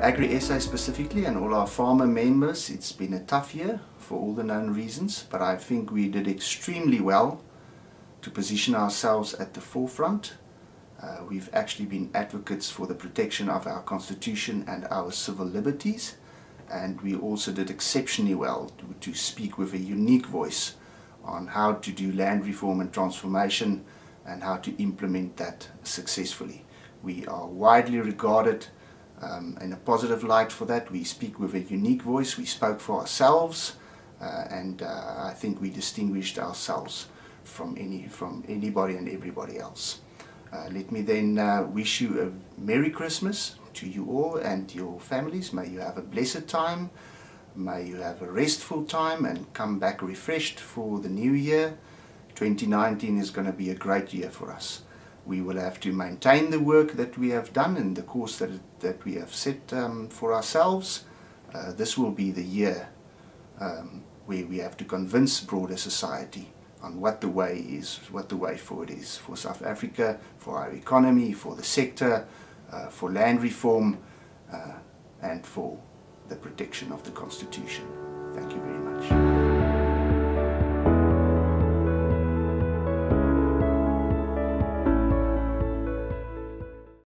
AgriSA specifically and all our farmer members, it's been a tough year for all the known reasons, but I think we did extremely well to position ourselves at the forefront. We've actually been advocates for the protection of our constitution and our civil liberties, and we also did exceptionally well to speak with a unique voice on how to do land reform and transformation and how to implement that successfully. We are widely regarded in a positive light for that. We speak with a unique voice. We spoke for ourselves, and I think we distinguished ourselves from anybody and everybody else. Let me then wish you a Merry Christmas to you all and your families. May you have a blessed time. May you have a restful time and come back refreshed for the new year. 2019 is going to be a great year for us. We will have to maintain the work that we have done and the course that we have set for ourselves. This will be the year where we have to convince broader society on what the way is, what the way forward is for South Africa, for our economy, for the sector, for land reform, and for the protection of the Constitution.